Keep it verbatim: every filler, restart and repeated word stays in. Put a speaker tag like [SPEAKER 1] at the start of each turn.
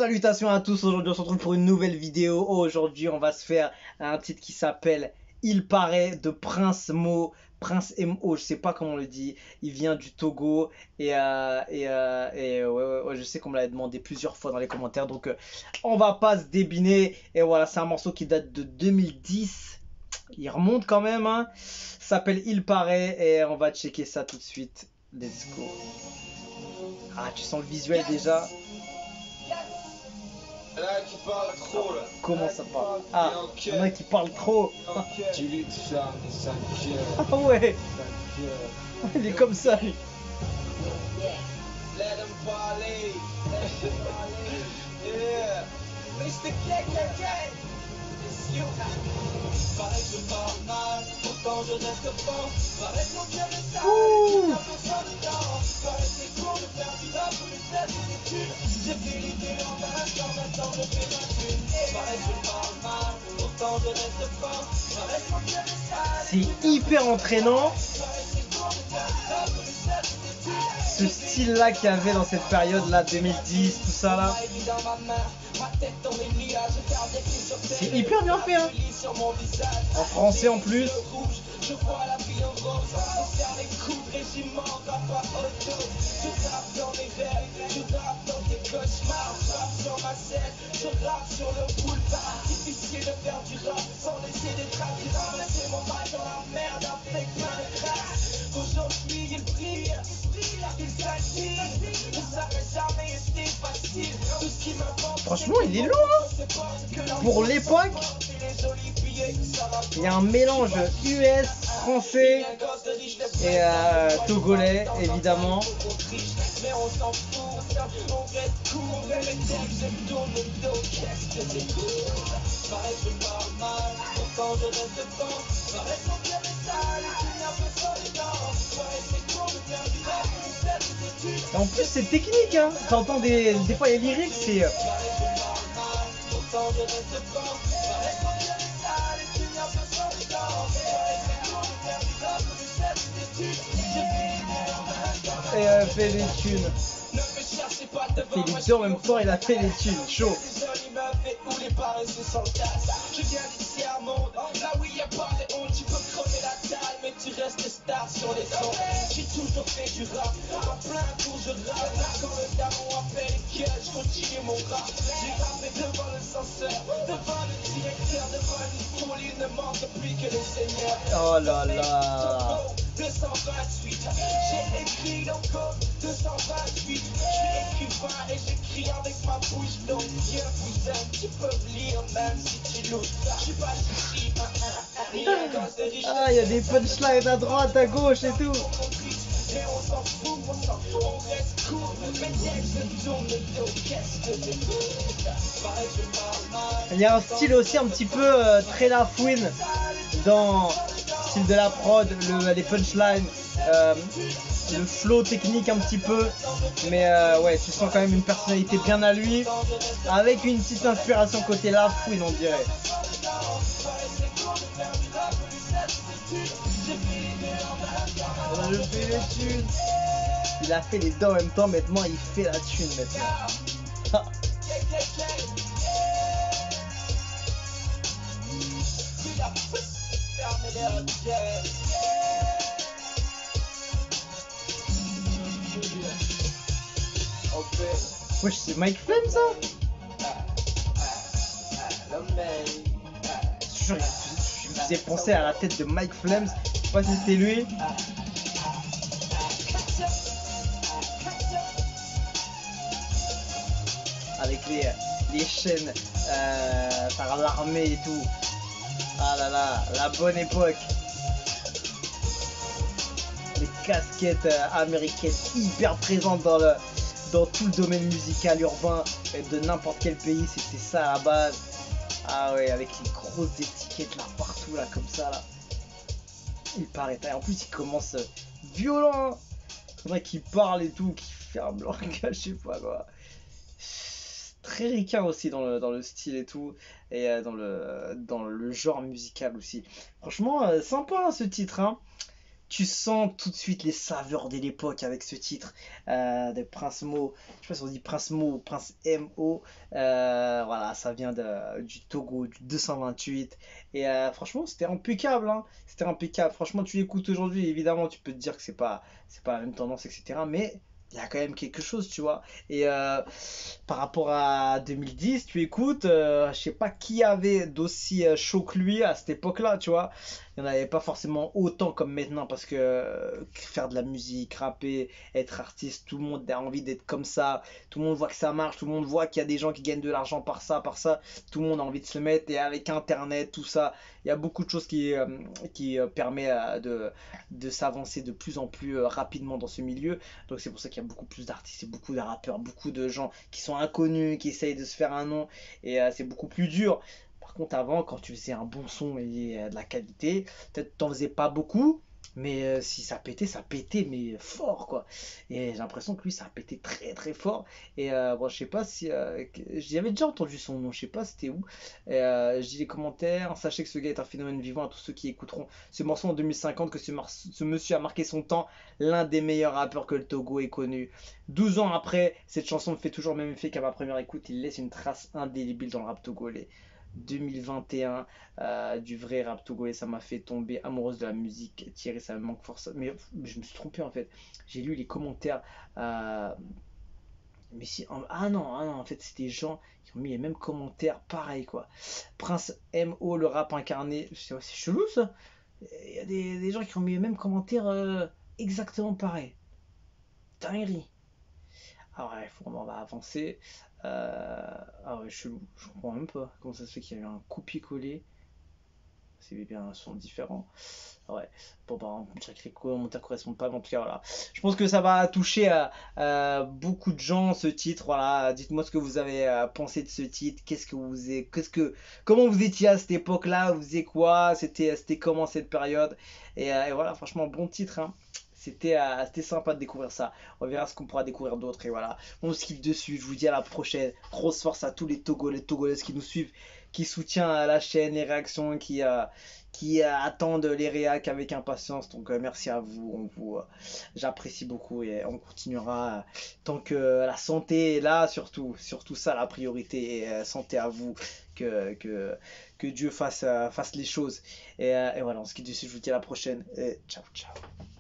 [SPEAKER 1] Salutations à tous, aujourd'hui on se retrouve pour une nouvelle vidéo. Aujourd'hui on va se faire un titre qui s'appelle Il paraît de Prince Mo. Prince M O, je sais pas comment on le dit. Il vient du Togo et, euh, et, euh, et ouais, ouais, ouais, je sais qu'on me l'avait demandé plusieurs fois dans les commentaires. Donc euh, on va pas se débiner. Et voilà, c'est un morceau qui date de deux mille dix. Il remonte quand même, hein. Ça s'appelle Il paraît et on va checker ça tout de suite. Let's go. Ah, tu sens le visuel déjà.
[SPEAKER 2] Là qui parle trop là.
[SPEAKER 1] Comment ça parle? Ah, il y en a qui parlent trop.
[SPEAKER 2] Tu lui charmes et ça gueule.
[SPEAKER 1] Ah ouais,
[SPEAKER 2] Ça gueule.
[SPEAKER 1] il est comme ça lui.
[SPEAKER 2] Let him parler. Yeah. mister K K K. It's you. Paraît que je parle mal, pourtant je reste fort. Paraît que mon cœur est sale, qu'il n'y a personne dedans. Paraît que c'est court de faire du rap pour les faire des études. J'ai fait l'idée en instant, maintenant je fais ma thune. Paraît que je parle mal, pourtant je reste fort. Paraît que mon cœur est sale.
[SPEAKER 1] C'est hyper entraînant. Ce style là qu'il y avait dans cette période là, deux mille dix, tout ça là. C'est hyper bien fait, hein. En français en plus.
[SPEAKER 2] Je vois la vie en rose, on serre les coups de régiment, grappe à auto. Je rappe dans mes rêves, je rappe dans tes cauchemars. Je rappe sur ma scène, je rappe sur le boulevard. Difficile de faire du rap sans laisser des traces. J'ai ramassé mon mal dans la merde avec plein de traces. Aujourd'hui il brille, il s'attire. Ça n'a jamais été facile. Tout ce qui m'importe,
[SPEAKER 1] franchement il est lourd, hein. Pour l'époque. Il y a un mélange U S, français et euh, togolais évidemment. Et en plus c'est technique, hein. T'entends des, des fois les lyrics, c'est... Et euh, fait des thunes. Il a fait les deux en même temps, il a fait des thunes, chaud.
[SPEAKER 2] Je viens d'ici à monde, là où il n'y a pas de honte, tu peux crever la dalle, mais tu restes star sur les sons. J'ai toujours fait du rap, en plein tour je rappe, là quand le daron appelle et que je continue mon rap. J'ai rappé devant le censeur, devant le directeur, devant une foule, il ne manque plus que le Seigneur.
[SPEAKER 1] Oh là là.
[SPEAKER 2] deux cent vingt-huit, j'ai écrit dans code deux cent vingt-huit. Je suis écrivain et j'écris avec ma bouche, donc viens cousin, tu peux lire même si tu louches. Je suis pas chichi,
[SPEAKER 1] ah, il y a des punchlines à droite, à gauche et tout.
[SPEAKER 2] mais on s'en fout, on s'en fout, on reste cool. Mais dès que je tourne le dos, qu'est-ce que c'est cool. Pareil, je parle mal.
[SPEAKER 1] Il y a un style aussi un petit peu euh, très La Fouine dans le style de la prod, le, les punchlines, euh, le flow technique un petit peu. Mais euh, ouais, tu sens quand même une personnalité bien à lui, avec une petite inspiration côté La Fouine, on dirait. Je fais les thunes. Il a fait les deux en même temps, maintenant il fait la thune maintenant. Wesh, c'est Mike Flem ça? Je je me faisais penser à la tête de Mike Flems, je sais pas si c'était lui. Avec les, les chaînes euh, par l'armée et tout. Ah là là, la bonne époque. Les casquettes euh, américaines hyper présentes dans, le, dans tout le domaine musical urbain de n'importe quel pays, c'était ça à la base. Ah ouais, avec les grosses étiquettes là partout là comme ça là. Il paraît. Et en plus il commence euh, violent. Faudrait qu'il parle et tout, qu'il ferme le regard, je sais pas quoi. Très ricain aussi dans le, dans le style et tout, et euh, dans, le, dans le genre musical aussi. Franchement, euh, sympa hein, ce titre, hein. tu sens tout de suite les saveurs de l'époque avec ce titre euh, de Prince Mo. Je sais pas si on dit Prince Mo ou Prince M O. Euh, voilà, ça vient de, du Togo, du deux cent vingt-huit. Et euh, franchement, c'était impeccable, hein. C'était impeccable. Franchement, tu l'écoutes aujourd'hui, évidemment, tu peux te dire que c'est pas, c'est pas la même tendance, et cetera. Mais il y a quand même quelque chose, tu vois. Et euh, par rapport à deux mille dix, tu écoutes, euh, je sais pas qui avait d'aussi euh, chaud que lui à cette époque-là, tu vois. Il n'y en avait pas forcément autant comme maintenant parce que euh, faire de la musique, rapper, être artiste, tout le monde a envie d'être comme ça. Tout le monde voit que ça marche, tout le monde voit qu'il y a des gens qui gagnent de l'argent par ça, par ça. Tout le monde a envie de se le mettre et avec Internet, tout ça, il y a beaucoup de choses qui, euh, qui euh, permet euh, de, de s'avancer de plus en plus euh, rapidement dans ce milieu. Donc c'est pour ça qu'il y a beaucoup plus d'artistes et beaucoup de rappeurs, beaucoup de gens qui sont inconnus, qui essayent de se faire un nom et euh, c'est beaucoup plus dur. Par contre, avant, quand tu faisais un bon son et euh, de la qualité, peut-être t'en faisais pas beaucoup, mais euh, si ça pétait, ça pétait, mais fort quoi. Et j'ai l'impression que lui, ça a pété très très fort. Et euh, bon, je sais pas si. Euh, que- J'avais déjà entendu son nom, je sais pas c'était où. Et, euh, je dis les commentaires, sachez que ce gars est un phénomène vivant à tous ceux qui écouteront ce morceau en deux mille cinquante, que ce, mar- ce monsieur a marqué son temps, l'un des meilleurs rappeurs que le Togo ait connu. douze ans après, cette chanson me fait toujours le même effet qu'à ma première écoute, il laisse une trace indélébile dans le rap togolais. deux mille vingt et un, euh, du vrai rap togolais, ça m'a fait tomber amoureuse de la musique. Thierry, ça me manque force. Mais, mais je me suis trompé en fait. J'ai lu les commentaires. euh, mais si. en- Ah non, ah non, en fait, c'était des gens qui ont mis les mêmes commentaires, pareil quoi. Prince M O, le rap incarné. C'est c'est chelou ça. Il y a des, des gens qui ont mis les mêmes commentaires euh, exactement pareil. Dinguerie. Ah ouais, faut, on va avancer. Euh, Ah ouais, chelou. Je comprends même pas comment ça se fait qu'il y a eu un copier-coller. C'est bien un son différent. Ah ouais, bon bah on dirait que les commentaires correspondent pas, mais en tout cas voilà. Je pense que ça va toucher à, à beaucoup de gens ce titre. Voilà, dites-moi ce que vous avez euh, pensé de ce titre. Qu'est-ce que vous êtes, qu'est-ce que, comment vous étiez à cette époque-là? Vous faisiez quoi? C'était, c'était comment cette période? Et, euh, et voilà, franchement bon titre, hein. C'était euh, c'était sympa de découvrir ça. On verra ce qu'on pourra découvrir d'autres. Et voilà, on se kiffe dessus. Je vous dis à la prochaine. Grosse force à tous les Togolais, Togolaises qui nous suivent, qui soutiennent euh, la chaîne, les réactions, qui, euh, qui euh, attendent les réacs avec impatience. Donc euh, merci à vous. On vous euh, j'apprécie beaucoup et on continuera euh, tant que la santé est là, surtout. Surtout ça, la priorité. Et euh, santé à vous. Que, que, que Dieu fasse, euh, fasse les choses. Et, euh, et voilà, on se quitte dessus. Je vous dis à la prochaine. Et ciao, ciao.